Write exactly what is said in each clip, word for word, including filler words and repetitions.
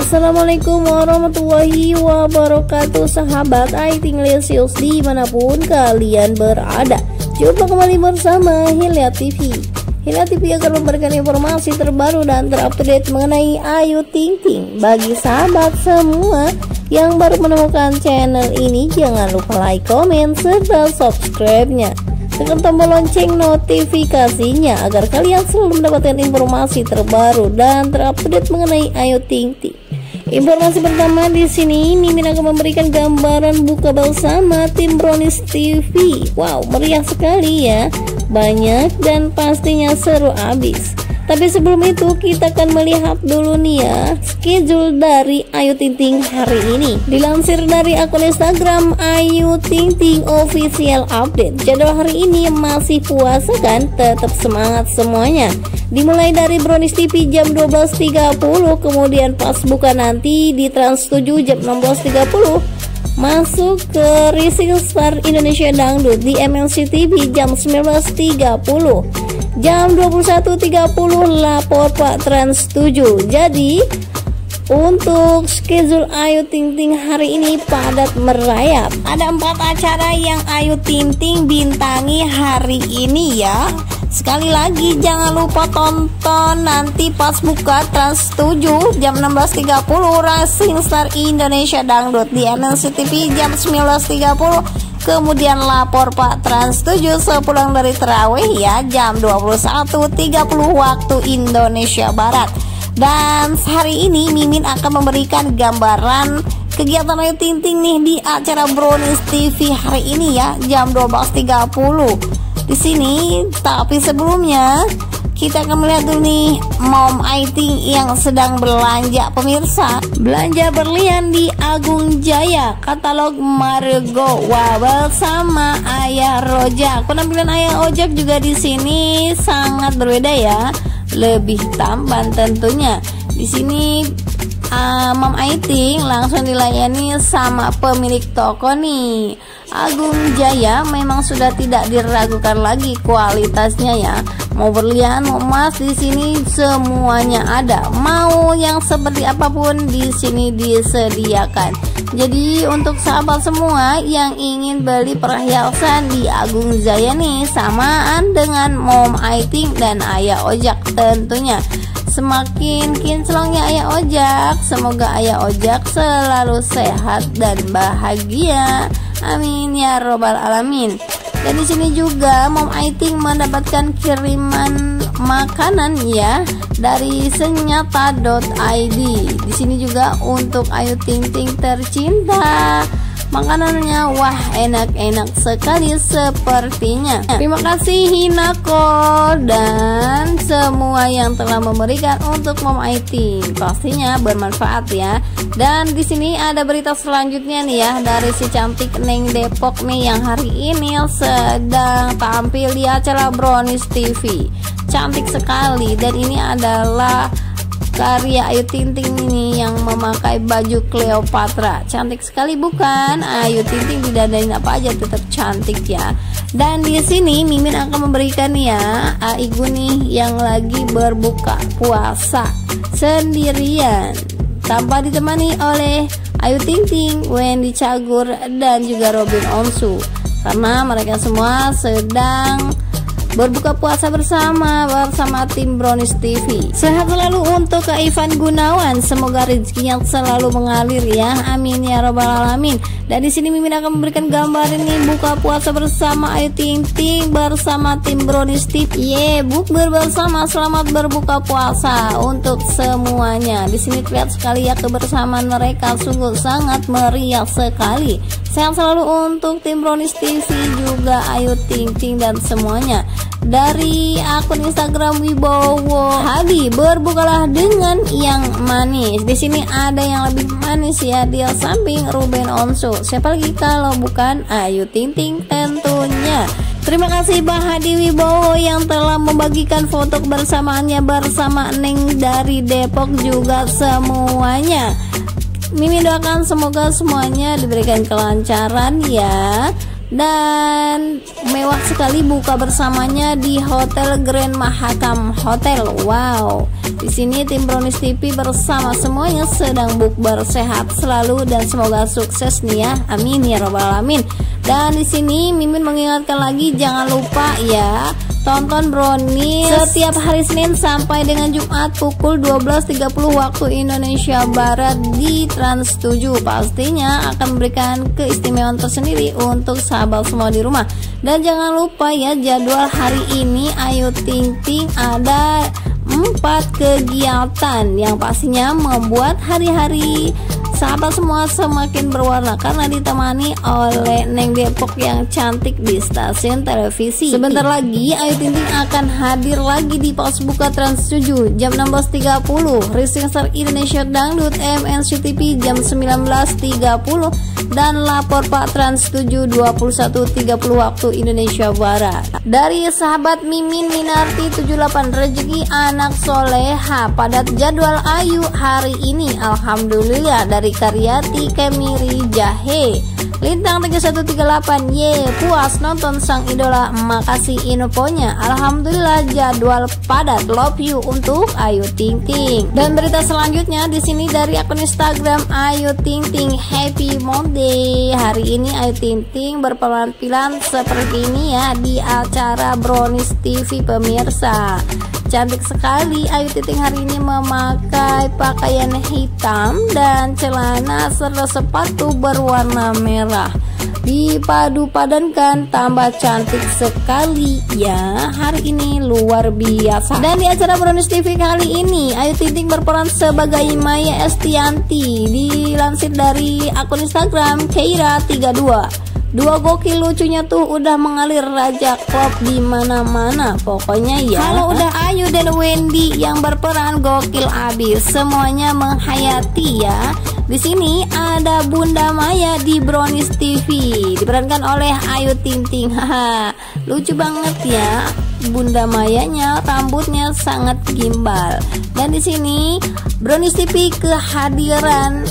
Assalamualaikum warahmatullahi wabarakatuh, sahabat I T Lesius dimanapun kalian berada. Jumpa kembali bersama Hilya T V. Hilya T V akan memberikan informasi terbaru dan terupdate mengenai Ayu Ting Ting. Bagi sahabat semua yang baru menemukan channel ini, jangan lupa like, komen, serta subscribe-nya. Tekan tombol lonceng notifikasinya agar kalian selalu mendapatkan informasi terbaru dan terupdate mengenai Ayu Ting Ting. Informasi pertama di sini, Mimin akan memberikan gambaran buka bersama tim Brownies T V. Wow, meriah sekali ya, banyak dan pastinya seru abis. Tapi sebelum itu kita akan melihat dulu nih ya schedule dari Ayu Ting Ting hari ini. Dilansir dari akun Instagram Ayu Ting Ting Official Update, jadwal hari ini masih puasa kan? Tetap semangat semuanya. Dimulai dari Brownies T V jam dua belas tiga puluh, kemudian pas buka nanti di Trans tujuh jam enam belas tiga puluh. Masuk ke Rising Star Indonesia Dangdut di M N C T V jam sembilan belas tiga puluh. Jam dua puluh satu tiga puluh lapor Pak Trans tujuh. Jadi untuk schedule Ayu Ting Ting hari ini padat merayap. Ada empat acara yang Ayu Ting Ting bintangi hari ini ya. Sekali lagi jangan lupa tonton nanti pas buka Trans tujuh jam enam belas tiga puluh Rising Star Indonesia Dangdut di M N C T V jam sembilan belas tiga puluh. Kemudian lapor Pak Trans tujuh sepulang dari terawih ya jam dua puluh satu tiga puluh waktu Indonesia Barat. Dan hari ini Mimin akan memberikan gambaran kegiatan Ayu Ting Ting nih di acara Brownies T V hari ini ya jam dua belas tiga puluh di sini. Tapi sebelumnya kita akan melihat dulu nih Mom Ayu Ting yang sedang belanja pemirsa. Belanja berlian di Agung Jaya, katalog Margo Wah bersama Ayah Rojak. Penampilan Ayah Ojak juga di sini sangat berbeda ya, lebih tampan tentunya. Di sini uh, Mom Ayu Ting langsung dilayani sama pemilik toko nih. Agung Jaya memang sudah tidak diragukan lagi kualitasnya ya. Mau berlian, mau emas, di sini semuanya ada. Mau yang seperti apapun di sini disediakan. Jadi untuk sahabat semua yang ingin beli perhiasan di Agung Jaya nih, samaan dengan Mom Ayu Ting dan Ayah Ojak tentunya. Semakin kinclongnya Ayah Ojak, semoga Ayah Ojak selalu sehat dan bahagia. Amin ya robbal alamin. Dan di sini juga Mom Ayu Ting mendapatkan kiriman makanan ya dari senyata dot I D. Di sini juga untuk Ayu Ting Ting tercinta, makanannya wah enak-enak sekali sepertinya. Terima kasih Hinako dan semua yang telah memberikan untuk Mom Ayu Ting, pastinya bermanfaat ya. Dan di sini ada berita selanjutnya nih ya dari si cantik Neng Depok nih yang hari ini sedang tampil di acara Brownies T V. Cantik sekali, dan ini adalah karya Ayu Ting Ting ini yang memakai baju Cleopatra. Cantik sekali bukan? Ayu Ting Ting didadain apa aja tetap cantik ya. Dan di sini Mimin akan memberikan ya Aigu nih yang lagi berbuka puasa sendirian tanpa ditemani oleh Ayu Ting Ting, Wendy Cagur dan juga Robin Onsu, karena mereka semua sedang berbuka puasa bersama bersama tim Brownies T V. Sehat selalu untuk Kak Ivan Gunawan, semoga rezekinya selalu mengalir ya, amin ya robbal alamin. Dan di sini Mimin akan memberikan gambar ini buka puasa bersama Ayu Ting Ting bersama tim Brownies T V. Ye, bukber bersama, selamat berbuka puasa untuk semuanya. Di sini terlihat sekali ya kebersamaan mereka, sungguh sangat meriah sekali. Sehat selalu untuk tim Brownies T V juga Ayu Ting Ting dan semuanya. Dari akun Instagram Wibowo Hadi, berbukalah dengan yang manis. Di sini ada yang lebih manis ya di samping Ruben Onsu. Siapa lagi kalau bukan Ayu Ting Ting tentunya. Terima kasih Bang Hadi Wibowo yang telah membagikan foto kebersamaannya bersama Neng dari Depok juga semuanya. Mimin doakan semoga semuanya diberikan kelancaran ya. dan mewah sekali buka bersamanya di Hotel Grand Mahakam Hotel. Wow, di sini tim Brownies T V bersama semuanya sedang bukber, sehat selalu dan semoga sukses nih ya, amin ya robbal alamin. Dan di sini Mimin mengingatkan lagi, jangan lupa ya tonton Brownies setiap hari Senin sampai dengan Jumat pukul dua belas tiga puluh waktu Indonesia Barat di Trans tujuh. Pastinya akan memberikan keistimewaan tersendiri untuk sahabat semua di rumah. Dan jangan lupa ya, jadwal hari ini Ayu Ting Ting ada empat kegiatan yang pastinya membuat hari-hari sahabat semua semakin berwarna karena ditemani oleh Neng Depok yang cantik di stasiun televisi. Sebentar lagi Ayu Ting Ting akan hadir lagi di Pos Buka Trans tujuh jam enam belas tiga puluh, Rising Star Indonesia Dangdut M N C T V jam sembilan belas tiga puluh, dan Lapor Pak Trans tujuh dua puluh satu tiga puluh waktu Indonesia Barat. Dari sahabat Mimin Minarti tujuh puluh delapan, rezeki anak soleha padat jadwal Ayu hari ini. Alhamdulillah. Dari Karyati Kemiri Jahe Lintang tiga satu tiga delapan, ye puas nonton sang idola, makasih infonya. Alhamdulillah jadwal padat, love you untuk Ayu Ting Ting. Dan berita selanjutnya di sini dari akun Instagram Ayu Ting Ting, happy Monday. Hari ini Ayu Ting Ting berpenampilan seperti ini ya di acara Brownies T V pemirsa. Cantik sekali Ayu Ting Ting hari ini memakai pakaian hitam dan celana serta sepatu berwarna merah. Dipadu padankan tambah cantik sekali ya hari ini, luar biasa. Dan di acara Brownies T V kali ini Ayu Ting Ting berperan sebagai Maya Estianti. Dilansir dari akun Instagram Keira tiga dua, dua gokil lucunya tuh udah mengalir raja klub di mana-mana pokoknya ya. Kalau udah Ayu dan Wendy yang berperan gokil abis, semuanya menghayati ya. Di sini ada Bunda Maya di Brownies T V diperankan oleh Ayu Ting Ting. Haha, lucu banget ya Bunda Mayanya, rambutnya sangat gimbal. Dan di sini Brownies T V kehadiran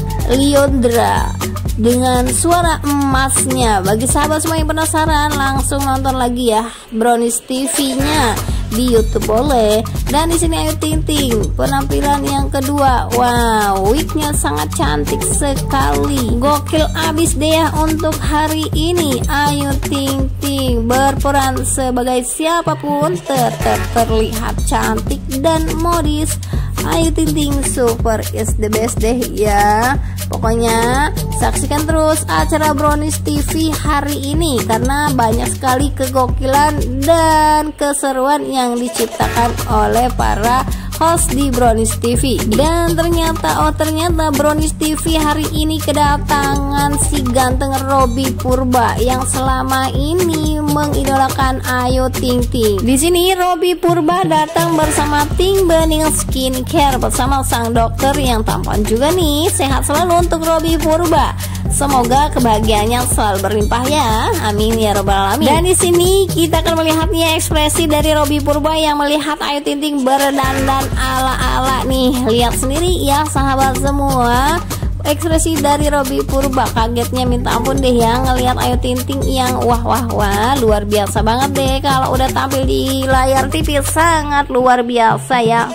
Lyodra dengan suara emasnya. Bagi sahabat semua yang penasaran, langsung nonton lagi ya Brownies T V-nya di YouTube boleh. Dan di sini Ayu Ting Ting penampilan yang kedua. Wow, wignya sangat cantik sekali, gokil abis deh ya untuk hari ini. Ayu Ting Ting berperan sebagai siapapun tetap terlihat cantik dan modis. Ayu Ting Ting super is the best deh ya. Pokoknya saksikan terus acara Brownies T V hari ini karena banyak sekali kegokilan dan keseruan yang diciptakan oleh para host di Brownies T V. Dan ternyata oh ternyata Brownies T V hari ini kedatangan si ganteng Robby Purba yang selama ini mengidolakan Ayu Ting Ting. Di sini Robby Purba datang bersama tim Bening Skincare bersama sang dokter yang tampan juga nih. Sehat selalu untuk Robby Purba. Semoga kebahagiaannya selalu berlimpah ya, amin ya robbal alamin. Dan di sini kita akan melihatnya ekspresi dari Robby Purba yang melihat Ayu Ting Ting berdandan ala-ala nih. Lihat sendiri ya sahabat semua, ekspresi dari Robby Purba kagetnya minta ampun deh ya ngelihat Ayu Ting Ting yang wah wah wah luar biasa banget deh. Kalau udah tampil di layar T V sangat luar biasa ya.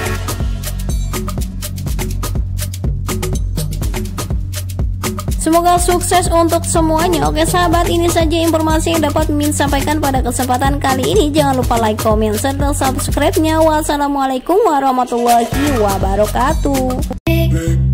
Semoga sukses untuk semuanya. Oke sahabat, ini saja informasi yang dapat Mimin sampaikan pada kesempatan kali ini. Jangan lupa like, comment, serta subscribe-nya. Wassalamualaikum warahmatullahi wabarakatuh.